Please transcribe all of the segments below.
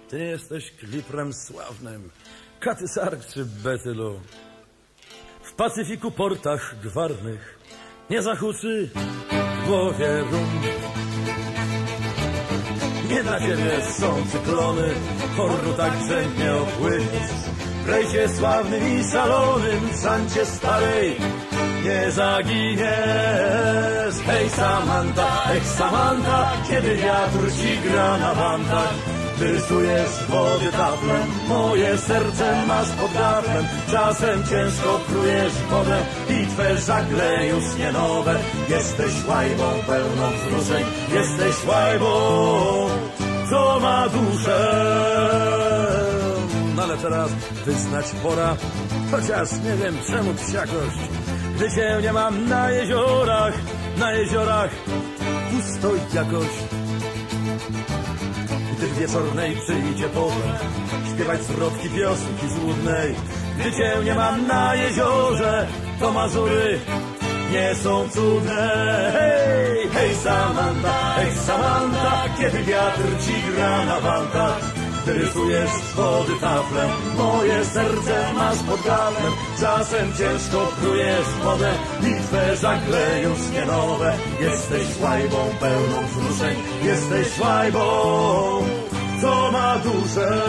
Ty nie jesteś kliprem sławnym, Katy Sark czy Betylu. W Pacyfiku portach gwarnych nie zahuczy w głowie rum. Nie dla ciebie są cyklony, hordu tak grzętnie opłyniesz. W rejsie sławnym i szalonym, w sancie starej nie zaginiesz. Hej Samanta, Samanta, kiedy wiatr ci gra na wantach, ty rysujesz wody taflem, moje serce masz pod gardłem. Czasem ciężko prujesz wodę i twe żagle już nie nowe. Jesteś łajbą pełną wzruszeń, jesteś łajbą, co ma duszę. No ale teraz wyznać pora, chociaż nie wiem czemu psiakość, gdy cię nie mam na jeziorach pusto jakoś. Gdy w wieczornej przyjdzie pora śpiewać zwrotki piosenki złudnej, gdy cię nie mam na jeziorze, to Mazury nie są cudne. Hej, hej Samanta, kiedy wiatr ci gra na wantach, ty rysujesz wody taflem, moje serce masz pod gardłem. Czasem ciężko prujesz wodę i twe żagle już nie nowe. Jesteś łajbą pełną wzruszeń, jesteś łajbą, co ma duszę.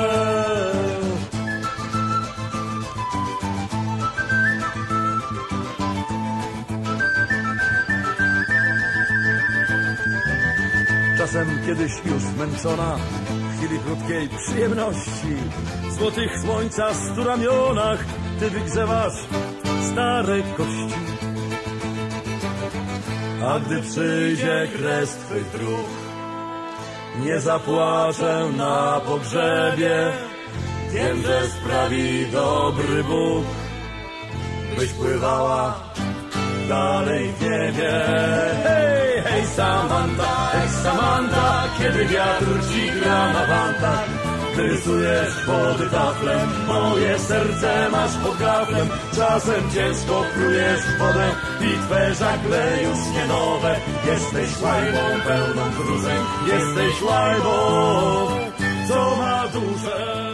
Czasem kiedyś już zmęczona, w chwili krótkiej przyjemności, w złotych słońca stu ramionach ty wygrzewasz stare kości. A gdy przyjdzie kres twych dróg, nie zapłaczę na pogrzebie. Wiem, że sprawi dobry Bóg, byś pływała dalej w niebie. Hej, hej Samanta, kiedy wiatr ci gra na wantach, ty rysujesz wody taflem, moje serce masz pod gardłem. Czasem ciężko prujesz wodę i twe żagle już nie nowe. Jesteś łajbą pełną wzruszeń, jesteś łajbą, co ma duszę.